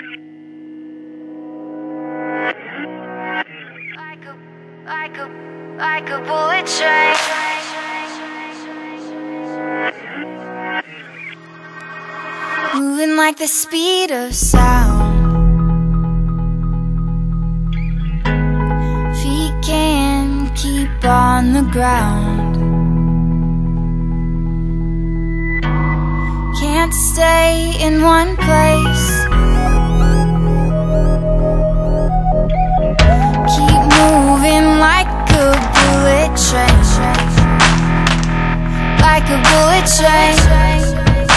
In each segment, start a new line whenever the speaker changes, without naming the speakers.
Like a bullet train. Moving like the speed of sound. Feet can't keep on the ground. Can't stay in one place. Keep moving like a bullet train. Like a bullet train.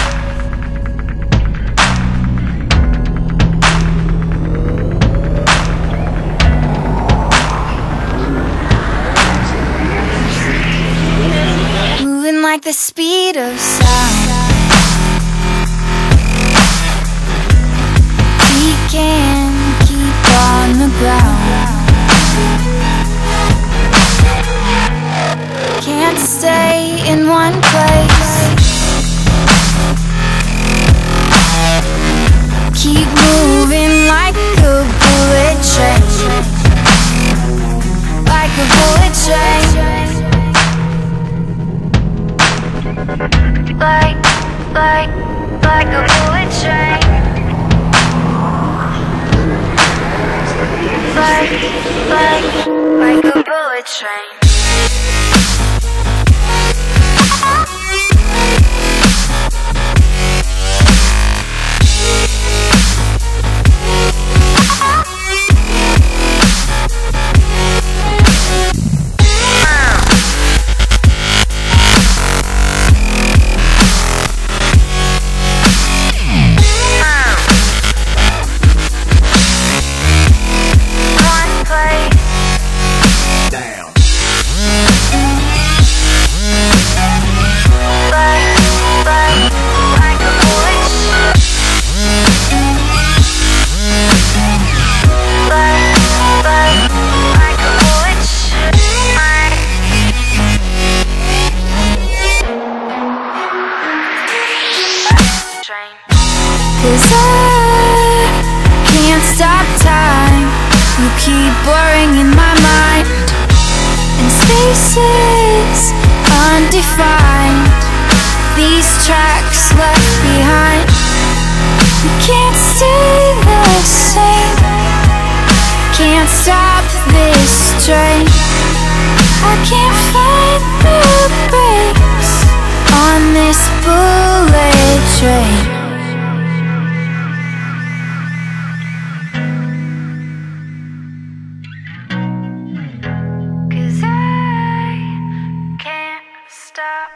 Moving like the speed of sound. We can't keep on the ground. Can't stay in one place. Keep moving like a bullet train. Like a bullet train. Like a bullet train. Like a bullet train. Cause I can't stop time. You keep blurring in my mind, and spaces undefined. These tracks left behind. You can't stay the same. Can't stop this train. I can't find the brakes on this bullet train. Stop.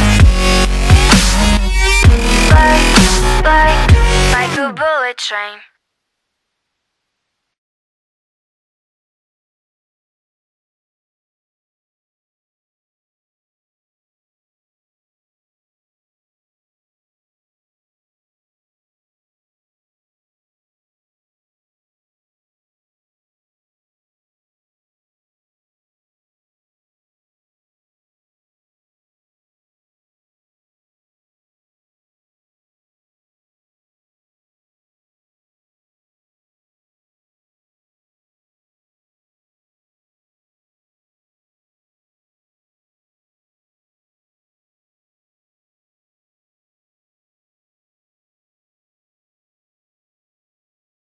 Like a bullet train.